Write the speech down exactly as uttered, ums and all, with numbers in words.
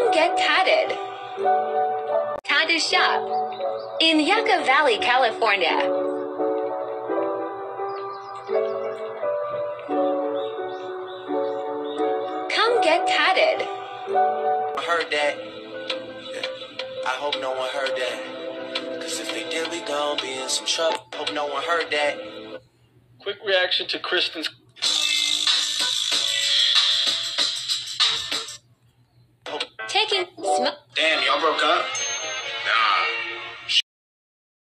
Come get tatted. Tattoo shop in Yucca Valley, California. Come get tatted. I heard that. Yeah. I hope no one heard that. Cause if they did, we gon' be in some trouble. Hope no one heard that. Quick reaction to Kristen's